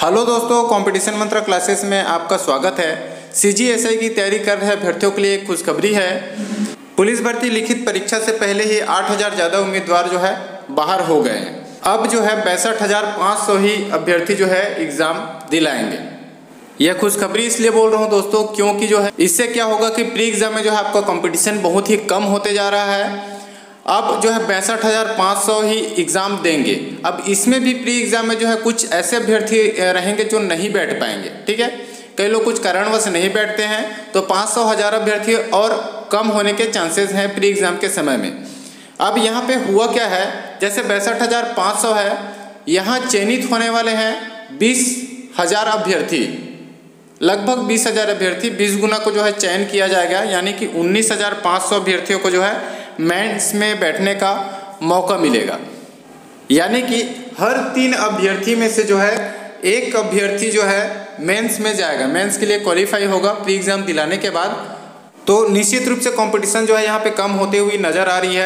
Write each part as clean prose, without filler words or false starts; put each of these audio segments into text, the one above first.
Hello दोस्तों, competition मंत्र classes में आपका स्वागत है। सीजीएसआई की तैयारी कर रहे अभ्यर्थियों के लिए एक खुशखबरी है। पुलिस भर्ती लिखित परीक्षा से पहले ही 8,000 ज़्यादा उम्मीदवार जो है बाहर हो गए हैं। अब जो है 62,500 ही अभ्यर्थी जो है एग्ज़ाम दिलाएंगे। यह खुशखबरी इसलिए बोल रहा हूँ दोस्तों क्योंकि जो है इससे क्या होगा कि प्री एग्ज़ाम में जो है आपका कंपटीशन बहुत ही कम होते जा रहा है। अब जो है 62,500 ही एग्ज़ाम देंगे। अब इसमें भी प्री एग्ज़ाम में जो है कुछ ऐसे अभ्यर्थी रहेंगे जो नहीं बैठ पाएंगे। ठीक है, कई लोग कुछ कारणवश नहीं बैठते हैं, तो 500,000 अभ्यर्थी और कम होने के चांसेस हैं प्री एग्ज़ाम के समय में। अब यहाँ पे हुआ क्या है, जैसे 62,500 है, यहाँ चयनित होने वाले हैं 20,000 अभ्यर्थी, लगभग 20,000 अभ्यर्थी। 20 गुना को जो है चयन किया जाएगा, यानी कि 19,500 अभ्यर्थियों को जो है मेंस में बैठने का मौका मिलेगा। यानी कि हर 3 अभ्यर्थी में से जो है एक अभ्यर्थी जो है मेंस में जाएगा, मेंस के लिए क्वालिफाई होगा प्री एग्ज़ाम दिलाने के बाद। तो निश्चित रूप से कंपटीशन जो है यहाँ पे कम होते हुई नज़र आ रही है।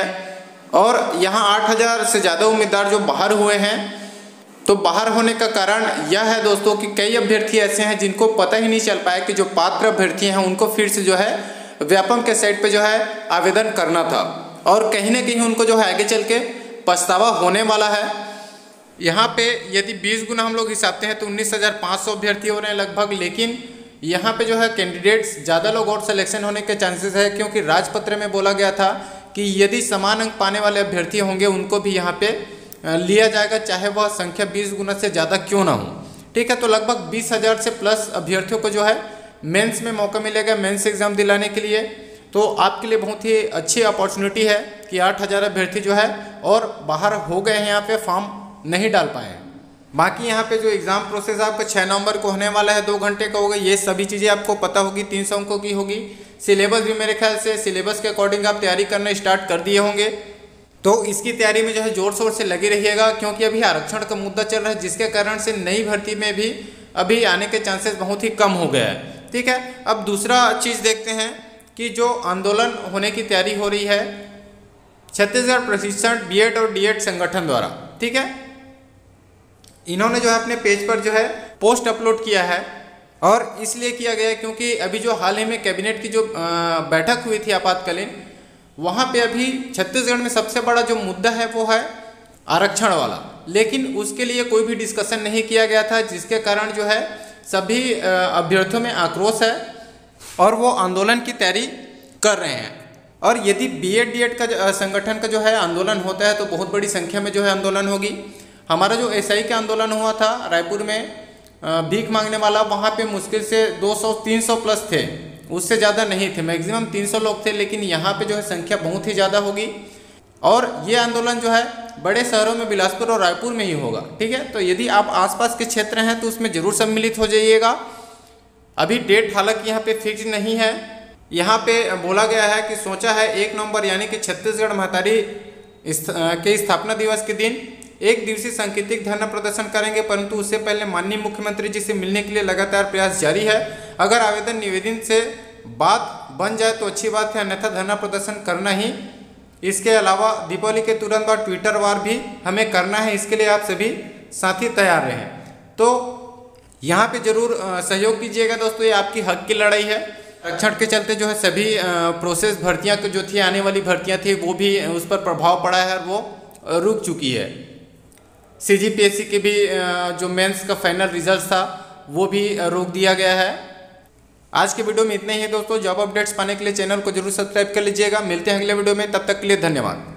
और यहाँ 8,000 से ज़्यादा उम्मीदवार जो बाहर हुए हैं, तो बाहर होने का कारण यह है दोस्तों कि कई अभ्यर्थी ऐसे हैं जिनको पता ही नहीं चल पाया कि जो पात्र अभ्यर्थी हैं उनको फिर से जो है व्यापम के साइट पे जो है आवेदन करना था, और कहीं ना कहीं उनको जो है आगे चल के पछतावा होने वाला है। यहाँ पे यदि 20 गुना हम लोग हिसाबते हैं तो 19,500 अभ्यर्थी हो रहे हैं लगभग, लेकिन यहाँ पे जो है कैंडिडेट्स ज़्यादा लोग और सिलेक्शन होने के चांसेस है, क्योंकि राजपत्र में बोला गया था कि यदि समान अंक पाने वाले अभ्यर्थी होंगे उनको भी यहाँ पे लिया जाएगा, चाहे वह संख्या 20 गुना से ज़्यादा क्यों ना हो। ठीक है, तो लगभग 20,000 से प्लस अभ्यर्थियों को जो है मेंस में मौका मिलेगा मेंस एग्ज़ाम दिलाने के लिए। तो आपके लिए बहुत ही अच्छी अपॉर्चुनिटी है कि 8,000 अभ्यर्थी जो है और बाहर हो गए हैं, यहाँ पे फॉर्म नहीं डाल पाए हैं। बाकी यहाँ पे जो एग्ज़ाम प्रोसेस आपका 6 नवंबर को होने वाला है, 2 घंटे का होगा। ये सभी चीज़ें आपको पता होगी, 300 अंकों की होगी। सिलेबस भी मेरे ख्याल से सिलेबस के अकॉर्डिंग आप तैयारी करना स्टार्ट कर दिए होंगे, तो इसकी तैयारी में जो है ज़ोर शोर से लगे रहिएगा, क्योंकि अभी आरक्षण का मुद्दा चल रहा है, जिसके कारण से नई भर्ती में भी अभी आने के चांसेस बहुत ही कम हो गया है। ठीक है, अब दूसरा चीज़ देखते हैं कि जो आंदोलन होने की तैयारी हो रही है छत्तीसगढ़ प्रशिक्षण बीएड और डीएड संगठन द्वारा। ठीक है, इन्होंने जो है अपने पेज पर जो है पोस्ट अपलोड किया है, और इसलिए किया गया है क्योंकि अभी जो हाल ही में कैबिनेट की जो बैठक हुई थी आपातकालीन, वहाँ पे अभी छत्तीसगढ़ में सबसे बड़ा जो मुद्दा है वो है आरक्षण वाला, लेकिन उसके लिए कोई भी डिस्कशन नहीं किया गया था, जिसके कारण जो है सभी अभ्यर्थियों में आक्रोश है और वो आंदोलन की तैयारी कर रहे हैं। और यदि बीएड डीएड का संगठन का जो है आंदोलन होता है तो बहुत बड़ी संख्या में जो है आंदोलन होगी। हमारा जो एसआई का आंदोलन हुआ था रायपुर में भीख मांगने वाला, वहाँ पे मुश्किल से 200-300 प्लस थे, उससे ज़्यादा नहीं थे, मैक्सिमम 300 लोग थे, लेकिन यहाँ पे जो है संख्या बहुत ही ज़्यादा होगी। और ये आंदोलन जो है बड़े शहरों में बिलासपुर और रायपुर में ही होगा। ठीक है, तो यदि आप आसपास के क्षेत्र हैं तो उसमें ज़रूर सम्मिलित हो जाइएगा। अभी डेट हालांकि यहाँ पे फिक्स नहीं है। यहाँ पे बोला गया है कि सोचा है 1 नवंबर यानी कि छत्तीसगढ़ महतारी के स्थापना दिवस के दिन 1 दिवसीय सांकेतिक धरना प्रदर्शन करेंगे, परंतु उससे पहले माननीय मुख्यमंत्री जी से मिलने के लिए लगातार प्रयास जारी है। अगर आवेदन निवेदन से बात बन जाए तो अच्छी बात है, अन्यथा धरना प्रदर्शन करना ही। इसके अलावा दीपावली के तुरंत बाद ट्विटर वार भी हमें करना है, इसके लिए आप सभी साथी तैयार रहें। तो यहाँ पे जरूर सहयोग कीजिएगा दोस्तों, ये आपकी हक की लड़ाई है। आरक्षण के चलते जो है सभी प्रोसेस भर्तियाँ जो थी, आने वाली भर्तियाँ थी, वो भी उस पर प्रभाव पड़ा है और वो रुक चुकी है। सीजीपीएससी के भी जो मेंस का फाइनल रिजल्ट था वो भी रोक दिया गया है। आज के वीडियो में इतना ही है दोस्तों। जॉब अपडेट्स पाने के लिए चैनल को जरूर सब्सक्राइब कर लीजिएगा। मिलते हैं अगले वीडियो में, तब तक के लिए धन्यवाद।